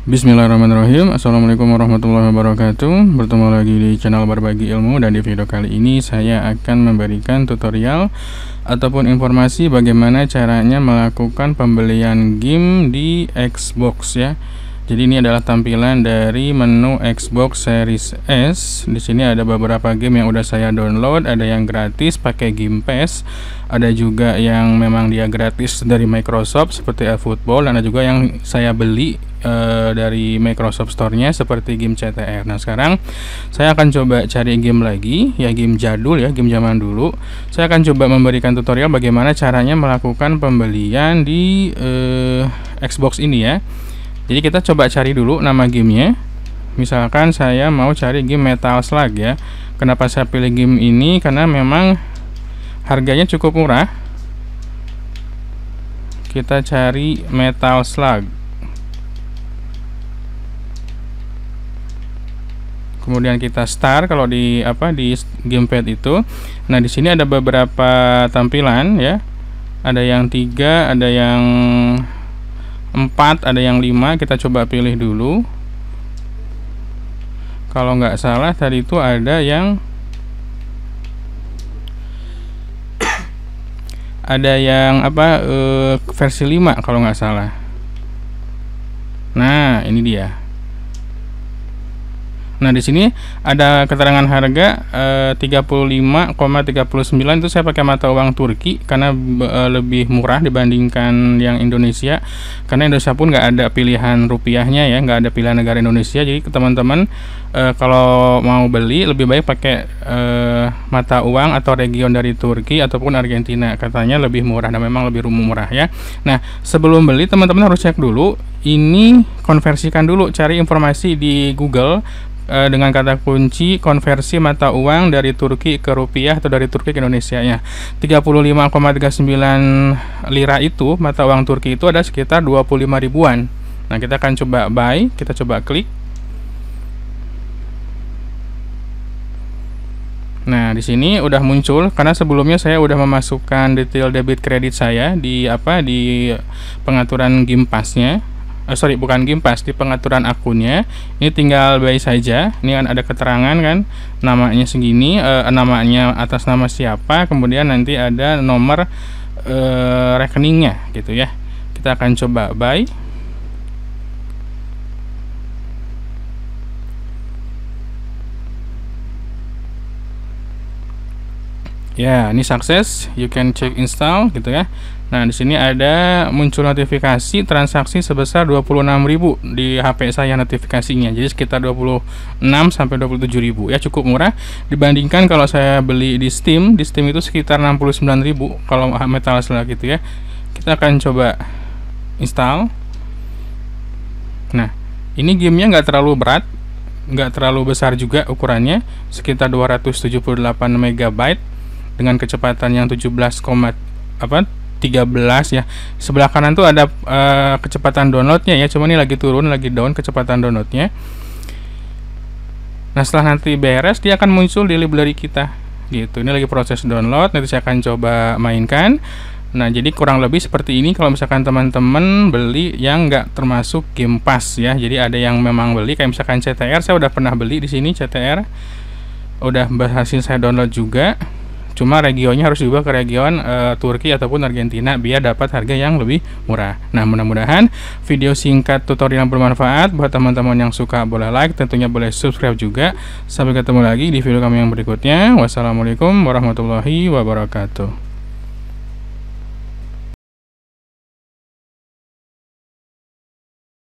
Bismillahirrahmanirrahim. Assalamualaikum warahmatullahi wabarakatuh. Bertemu lagi di channel Berbagi Ilmu, dan di video kali ini saya akan memberikan tutorial ataupun informasi bagaimana caranya melakukan pembelian game di Xbox ya. Jadi ini adalah tampilan dari menu Xbox Series S. Di sini ada beberapa game yang udah saya download, ada yang gratis pakai Game Pass, ada juga yang memang dia gratis dari Microsoft seperti eFootball, dan ada juga yang saya beli dari Microsoft Store-nya seperti game CTR. Nah, sekarang saya akan coba cari game lagi, ya game jadul ya, game zaman dulu. Saya akan coba memberikan tutorial bagaimana caranya melakukan pembelian di Xbox ini ya. Jadi kita coba cari dulu nama gamenya. Misalkan saya mau cari game Metal Slug ya. Kenapa saya pilih game ini? Karena memang harganya cukup murah. Kita cari Metal Slug. Kemudian kita start kalau di gamepad itu. Nah, di sini ada beberapa tampilan ya. Ada yang 3, ada yang 4, ada yang 5. Kita coba pilih dulu. Kalau nggak salah tadi itu ada yang versi 5 kalau nggak salah. Nah, ini dia. Nah, di sini ada keterangan harga 35,39. Itu saya pakai mata uang Turki karena lebih murah dibandingkan yang Indonesia. Karena Indonesia pun nggak ada pilihan rupiahnya ya, nggak ada pilihan negara Indonesia. Jadi teman-teman kalau mau beli lebih baik pakai mata uang atau region dari Turki ataupun Argentina. Katanya lebih murah dan memang lebih murah ya. Nah, sebelum beli teman-teman harus cek dulu. Ini konversikan dulu, cari informasi di Google dengan kata kunci konversi mata uang dari Turki ke rupiah atau dari Turki ke Indonesia nya. 35,39 lira itu mata uang Turki itu ada sekitar 25 ribuan. Nah, kita akan coba buy, kita coba klik. Nah, di sini udah muncul karena sebelumnya saya udah memasukkan detail debit kredit saya di pengaturan Game Pass-nya. Bukan Game Pass, di pengaturan akunnya. Ini tinggal buy saja. Ini kan ada keterangan kan, namanya segini, namanya atas nama siapa, kemudian nanti ada nomor rekeningnya gitu ya. Kita akan coba buy. Ya, ini sukses. You can check install gitu ya. Nah, di sini ada muncul notifikasi transaksi sebesar 26.000 di HP saya notifikasinya. Jadi sekitar 26 sampai 27.000 ya, cukup murah dibandingkan kalau saya beli di Steam. Di Steam itu sekitar 69.000 kalau Metal Slug gitu ya. Kita akan coba install. Nah, ini gamenya nggak terlalu berat, nggak terlalu besar juga ukurannya, sekitar 278 MB dengan kecepatan yang 13 ya. Sebelah kanan tuh ada kecepatan downloadnya ya, cuma ini lagi turun, lagi down kecepatan downloadnya. Nah, setelah nanti beres dia akan muncul di library kita gitu. Ini lagi proses download, nanti saya akan coba mainkan. Nah, jadi kurang lebih seperti ini kalau misalkan teman-teman beli yang nggak termasuk Game Pass ya. Jadi ada yang memang beli kayak misalkan CTR, saya udah pernah beli di sini CTR, udah berhasil saya download juga. Cuma regionnya harus diubah ke region Turki ataupun Argentina biar dapat harga yang lebih murah. Nah, mudah-mudahan video singkat tutorial yang bermanfaat buat teman-teman. Yang suka boleh like, tentunya boleh subscribe juga. Sampai ketemu lagi di video kami yang berikutnya. Wassalamualaikum warahmatullahi wabarakatuh.